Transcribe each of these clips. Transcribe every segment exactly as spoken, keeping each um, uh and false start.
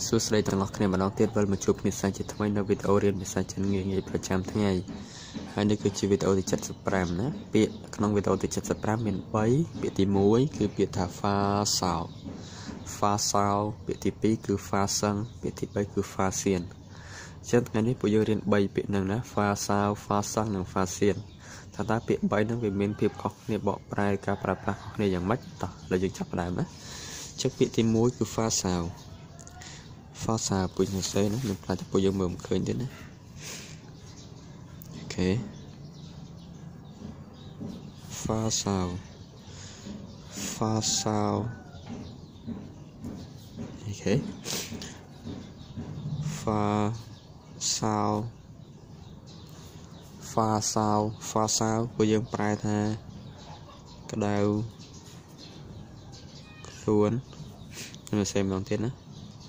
សួស្តីទាំងអស់គ្នាម្ដងទៀតវិលមកជួបគ្នាសាជាថ្មីនៅវីដេអូរៀនភាសាចិនងាយៗប្រចាំថ្ងៃហើយនេះគឺជាវីដេអូទីเจ็ดสิบห้าណាពាក្យក្នុងវីដេអូទីเจ็ดสิบห้าមានបីពាក្យទីមួយគឺពាក្យថា fa sao fa sao ពាក្យទីពីរគឺ fa seng ពាក្យទីបីគឺ fa sien ចឹងថ្ងៃនេះពួកយើងរៀនបីពាក្យហ្នឹងណា fa sao fa seng និង fa sien ថាតើពាក្យបីហ្នឹងវាមានភាពខុសគ្នាបកប្រែការប្រើប្រាស់ខុសគ្នាយ៉ាងម៉េចតោះឥឡូវយើងចាប់ផ្ដើមណាចឹងពាក្យទីមួយគឺ fa sao fa sao ពុជសរសេរណាខ្ញុំផ្លាស់ទៅពួកយើងមើលមិនឃើញទេណាអូខេ fa sao fa sao អូខេ fa sao fa sao fa sao ពួកយើងប្រែថាក្តៅខ្លួនខ្ញុំសរសេរម្ដងទៀតណា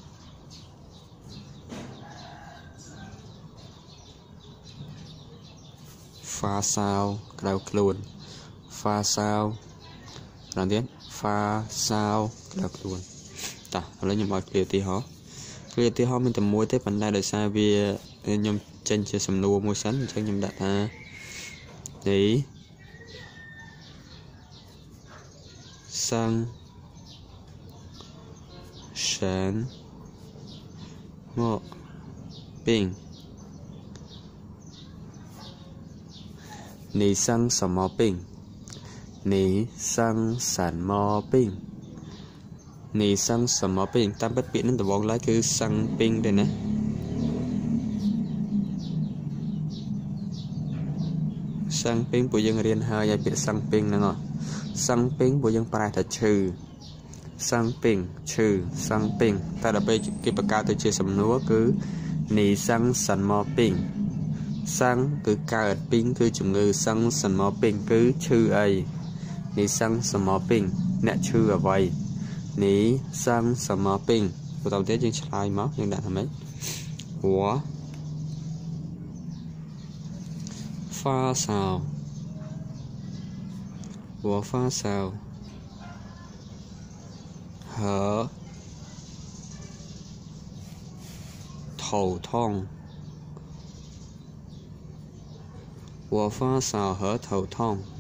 fa sao ក្តៅខ្លួន fa sao ដល់ទៀត fa sao ក្តៅខ្លួនតោះឥឡូវខ្ញុំឲ្យឃ្លាឧទាហរណ៍ឃ្លាឧទាហរណ៍មានតែមួយទេប៉ុន្តែដោយសារវាខ្ញុំចេញជាសំណួរមួយសិនអញ្ចឹងខ្ញុំដាក់ថានេះសង្ឃសិនមកពីង你生什么病你生什么病你生什么病តាមពិតពាក្យនេះដំបូងឡើយគឺសង្ឃពីងទេណាសង្ឃពីងពួកយើងរៀនហើយឲ្យពាក្យសង្ឃពីងហ្នឹងហ៎សង្ឃពីងពួកយើងប្រែថាឈឺសង្ឃពីងឈឺសង្ឃពីងតែដល់ពេលគេបង្កើតទៅជាសំណួរគឺ你生什么病សង្ឃគឺកើតពីងគឺជំងឺសង្ឃសន្មពីងគឺឈឺអីនេះសង្ឃសន្មពីងអ្នកឈឺអ្វីនេះសង្ឃសន្មពីងបន្តទៀតយើងឆ្លើយមកយើងដាក់ថាម៉េច我发烧我发烧和头痛我发烧和头痛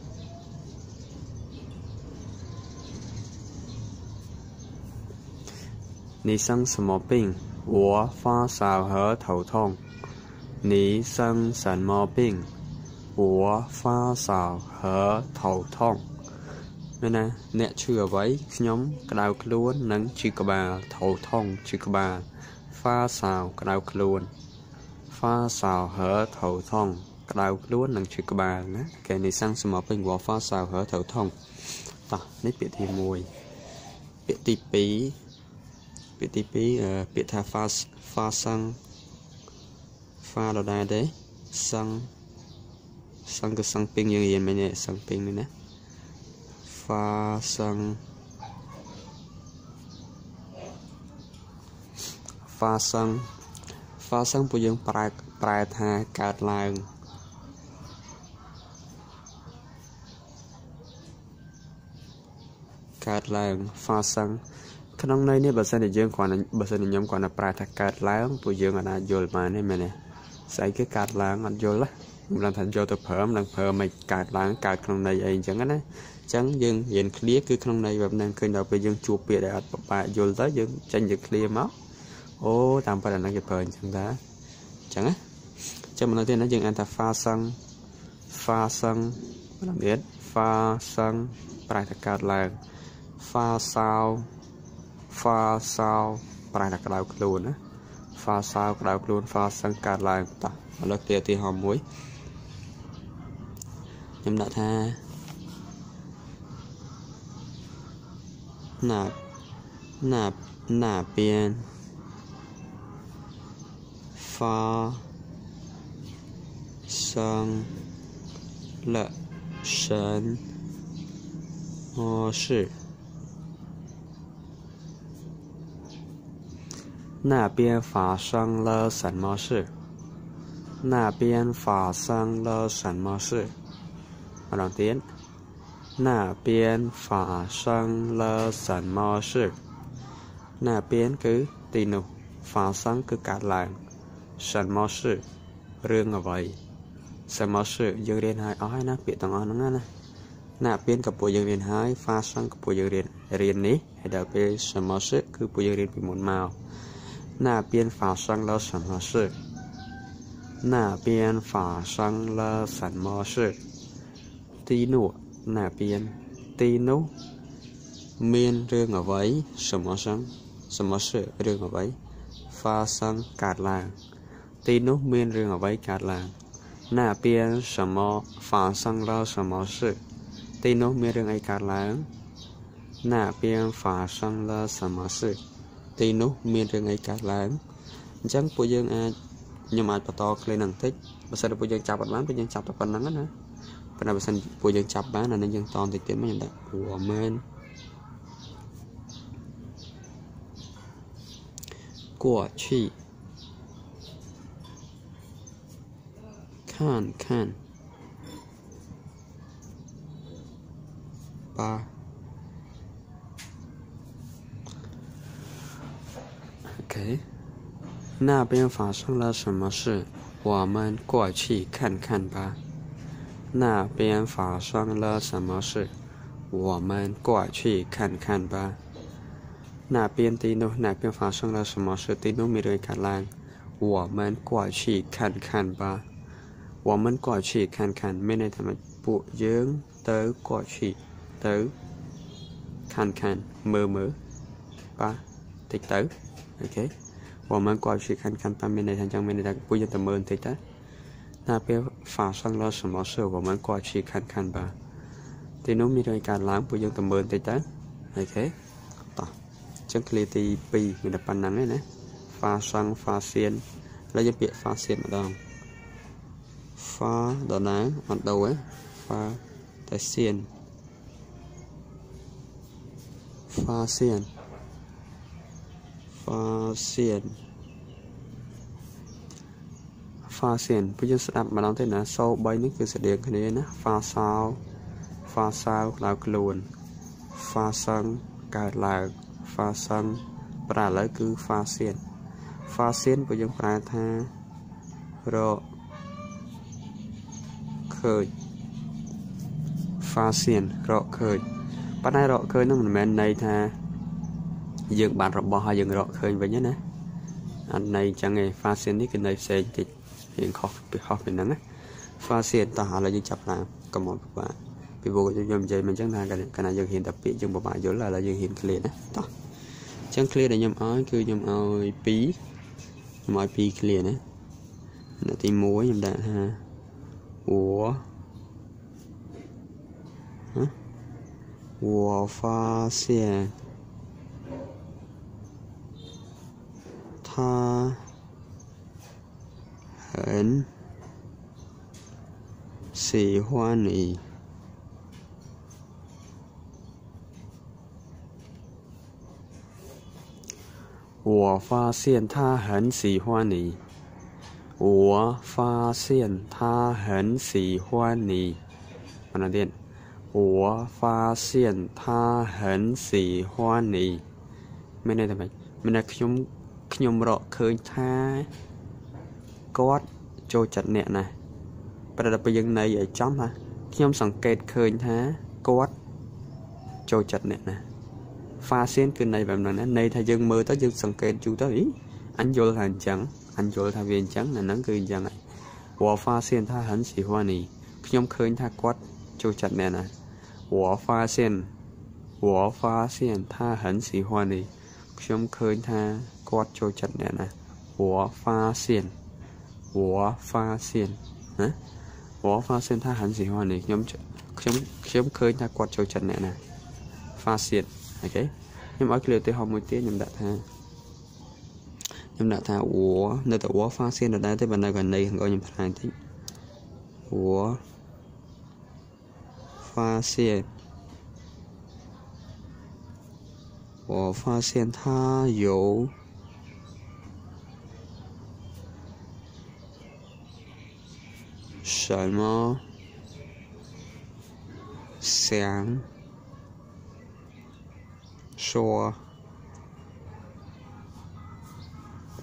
你生什么病我发烧和头痛你生什么病我发烧和头痛មែនណាអ្នកឈឺអ្វីខ្ញុំក្តៅខ្លួននិងឈឺក្បាល头痛ឈឺក្បាល 发烧ក្តៅខ្លួន 发烧和头痛ក្តៅខ្លួននិងឈឺក្បាលណាគេនេះសង្ឃសមាពេញវ៉ាហ្វាសៅហើត្រូវថងតោះនេះពាក្យទីមួយពាក្យទីពីរពាក្យទីពីរពាក្យថា fa fa សង្ឃ fa ដដែលទេសង្ឃសង្ឃគឺសង្ឃពេញយើងរៀនមែនទេសង្ឃពេញនេះណា fa សង្ឃ fa សង្ឃ fa សង្ឃពួកយើងប្រែប្រែថាកើតឡើងកើតឡើង fa សង្ឃក្នុងន័យនេះបើសិនជាយើងគ្រាន់តែបើសិនជាខ្ញុំគ្រាន់តែប្រែថាកើតឡើងពួកយើងអាចយល់បានទេមែនទេស្អីគេកើតឡើងអត់យល់ណាខ្ញុំដឹងថាយកទៅប្រើមិនដឹងប្រើមិនកើតឡើងកើតក្នុងន័យអីអញ្ចឹងណាអញ្ចឹងយើងរៀនឃ្លាគឺក្នុងន័យបែបហ្នឹងឃើញដល់ពេលយើងជួបពាក្យដែលអត់ពិបាកយល់ទៅយើងចេញជាឃ្លាមកអូតាមប៉ុណ្ណឹងគេប្រើអញ្ចឹងតាអញ្ចឹងណាចាំម្ដងទៀតណាយើងអានថា fa សង្ឃ fa សង្ឃម្ដងទៀត fa សង្ឃប្រែថាកើតឡើង fa sao fa sao ប្រែថាក្តៅខ្លួនណា fa sao ក្តៅខ្លួន fa សង្ឃកើតឡើងតោះឥឡូវគេឧទាហរណ៍មួយខ្ញុំដាក់ថាណាណាណា边发生了什么事那边发生了什么事那边发生了什么事ម្ដងទៀត那边发生了什么事那边គឺទីនោះ phá sáng cứ cả làng sẵn mò sự rương ở vậy sẵn mò sự dương riêng hai ói na bị tầng ói nó nè nà biếnกับปุยdương riêng hai phá sángกับปุยdương riêng riêng ní hay đợi về sẵn mò sự cứปุยdương riêng bị một màu nà biến phá sáng là sẵn mò sự nà biến phá sáng là sẵn mò sự tí nụ nà biến tí nụ miên rương ở vậy sẵn mò sáng sẵn mò sự rương ở vậy phá sáng cả làng tí nụ miên rương ở vậy cả làng nà biến sẵn mò phá sáng là sẵn mò sự tí nụ miên rương ấy cả làng nà biến phá sáng là sẵn mò sự tí nụ miên rương ấy cả làng chẳngปุยdương ai nhưng mà bà to lên năng thích bà sẽ đượcปุยdương chạp bánปุยdương chạp tập phần nắng nữa bà nào bà sẽปุยdương chạp bán là nên dương toàn thì tiến mới nhận được của mình của chi看看吧 OK 那边发生了什么事？我们过去看看吧。那边发生了什么事？我们过去看看吧。那边蒂诺，那边发生了什么事？蒂诺没人看来，我们过去看看吧。我们过去看看，没人他们不យើងទៅ过去ទៅ看看មើមើ吧តិចទៅ OK 我们过去看看吧，面对他讲面对他不用的门对的。那边发生了什么事？我们过去看看吧。ที่นู้นมีรายการล้างปุยยังตะเมิน对的 OK ต่อจังคลีตีปีมีแต่ปันนั้นเลยนะฟาซังฟาเซียนแล้วจะเปลี่ยนฟาเซียนมาดองฟาดอนนะมันđầu ấy ฟาแต่เซียนฟาเซียนฟาเซียนฟาเซียนผู้ยังสดับมาลองเท่นะโซ่ใบนี่คือเสด็จคนนี้นะฟาซาวฟาซาวลาวกลูนฟาซังกาดลาวฟาซังปลาเลยคือฟาเซียนฟาเซียนผู้ยังปลาธารอเคยฟาเซียนรอเคยปัจจัยรอเคยนั่นมันแมนในธาdương bạn rộng bò dương rộng khơi vậy nhé nè anh này chẳng nghe pha xiên ní cái này xe thì hiện khó bị khó bị nắng á pha xiên ta hỏi là dương chập làm cầm một bạn bị vô cho nhom dây mình chẳng là cái cái này dương hiện tập bị dương một bạn dối là là dương hiện clear đó to chẳng clear để nhom ói cứ nhom ói pí nhom ói pí clear nè là tìm muối nhom đã ha ủa hả ủa pha xiên他很喜欢你我发现他很喜欢你我发现他很喜欢你mana điện 我发现他很喜欢你ไม่ได้ทำไมไม่ได้ខ្ញុំខ្ញុំរកឃើញថាគាត់ចូលចិត្តអ្នកណាប្រដៅពេលយើងន័យឲ្យចំណាខ្ញុំសង្កេតឃើញថាគាត់ចូលចិត្តអ្នកណាហ្វាសៀនគឺន័យបែបហ្នឹងណាន័យថាយើងមើលទៅយើងសង្កេតយូរទៅអីអញយល់ថាអញ្ចឹងអញយល់ថាវាអញ្ចឹងអាហ្នឹងគឺអញ្ចឹងហើយ我发现他很喜欢你ខ្ញុំឃើញថាគាត់ចូលចិត្តអ្នកណា我发现我发现他很喜欢你ខ្ញុំឃើញថាគាត់ចូលចិត្តអ្នកណា我发现我发现ណា我发现他很喜欢你ខ្ញុំខ្ញុំខ្ញុំឃើញថាគាត់ចូលចិត្តអ្នកណា发现អូខេខ្ញុំឲ្យ clear ទៅហមមួយទៀតខ្ញុំដាក់ថាខ្ញុំដាក់ថា我នៅតែ我发现ដដែលទេបើនៅកន្លែងខាងខ្ញុំផ្លាញតិច我发现我发现他有什么想说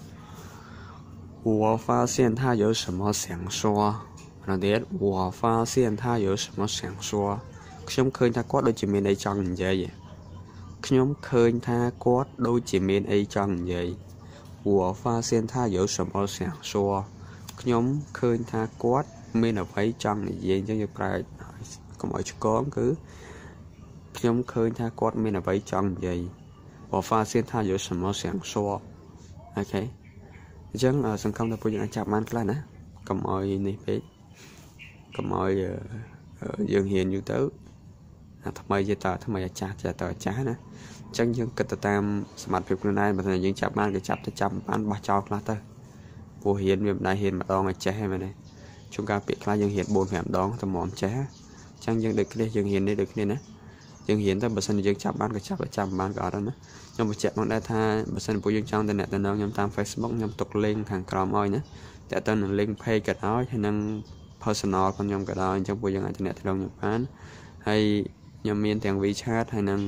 我发现他有什么想说那ទៀត我发现他有什么想说ខ្ញុំឃើញថាគាត់ដូចជាមានអីចង់និយាយខ្ញុំឃើញថាគាត់ដូចជាមានអីចង់និយាយ我发现他有什么想说ខ្ញុំឃើញថាគាត់មានអ្វីចង់និយាយអញ្ចឹងយើងប្រើកុំឲ្យឆ្កងគឺខ្ញុំឃើញថាគាត់មានអ្វីចង់និយាយ我发现他有什么想说អូខេអញ្ចឹងសង្ឃឹមថាពួកយើងអាចចាប់បានខ្លះណាកុំឲ្យនេះពេកកុំឲ្យយើងហ៊ានយូរទៅថ្មីជាតថ្មីអាចារ្យជាតអាចារ្យណាអញ្ចឹងយើងគិតទៅតាមសមត្ថភាពខ្លួនឯងបើថាយើងចាប់បានក៏ចាប់ទៅចាប់បានបោះចោលខ្លះទៅព្រោះហ៊ានវាមិនដែរហ៊ានម្ដងឲ្យចេះហ្នឹងមែនទេជួនកាលពាក្យខ្លះយើងហ៊ានbốn 5ដងតែមកចេះអញ្ចឹងយើងដូចគ្នាយើងហ៊ាននេះដូចគ្នាណាយើងហ៊ានទៅបើសិនជាយើងចាប់បានក៏ចាប់ទៅចាប់បានក៏អត់ណាខ្ញុំបញ្ជាក់មកដែរថាបើសិនពួកយើងចង់ទៅអ្នកតំណងខ្ញុំតាម Facebook ខ្ញុំទុក link ខាងក្រោមឲ្យណាតែទៅនឹង link page ក៏ដោយហើយនឹង personal របស់ខ្ញុំក៏ដោយអញ្ចឹងពួកយើងអាចទៅអ្នកតំណងខ្ញុំបានហើយខ្ញុំមានទាំង WeChat ហើយនឹង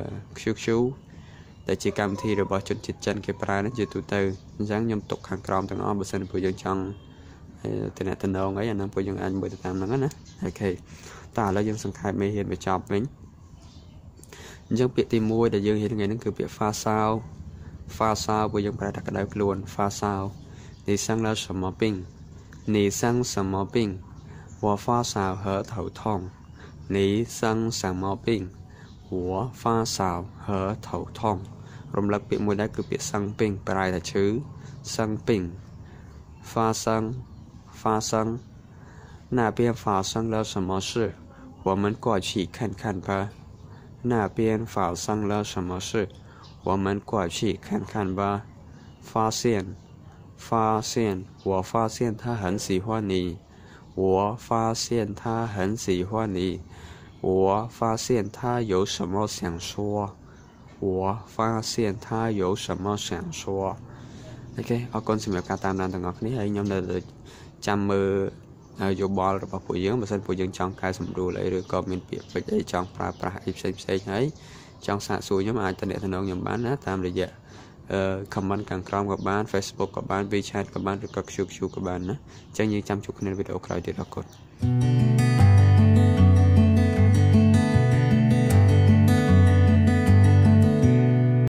Q Q ដែលជាកម្មវិធីរបស់ជនជាតិចិនគេប្រើនេះជាទូទៅអញ្ចឹងខ្ញុំទុកខាងក្រោមទាំងអស់បើសិនពួកយើងចង់ទៅអ្នកតំណងអីអាហ្នឹងពួកយើងអាចមើលទៅតាមហ្នឹងណាអូខេតើឥឡូវយើងសង្ខេបមេរៀនបញ្ចប់វិញអញ្ចឹងពាក្យទីមួយដែលយើងរៀនថ្ងៃនេះគឺពាក្យ pha sao pha sao ពួកយើងប្រើតែក្តៅខ្លួន pha sao 你生了什么病你生什么病我发烧和头痛你生什么病我发烧和头痛រំលឹកពាក្យមួយដែរគឺពាក្យសឹងពេញប្រែថាឈឺសឹងពេញ 发生发生那边发生了什么事我们过去看看吧那边发生了什么事我们过去看看吧发现发现我发现他很喜欢你我发现他很喜欢你我发现他有什么想说我发现他有什么想说អូខេអរគុណសម្រាប់ការតាមដានទាំងអស់គ្នាហើយខ្ញុំនៅចាំមើលយោបល់របស់ពួកយើងបើសិនពួកយើងចង់កែសម្រួលអីឬក៏មានពាក្យពេចន៍អីចង់ប្រើប្រាស់អីផ្សេងផ្សេងហើយចង់សាកសួរខ្ញុំអាចទៅអ្នកតំណងខ្ញុំបានណាតាមរយៈអឺ comment ខាងក្រោមក៏បាន Facebook ក៏បាន WeChat ក៏បានឬក៏ Q Q ក៏បានណាអញ្ចឹងយើងចាំជួបគ្នានៅវីដេអូក្រោយទៀតអរគុណ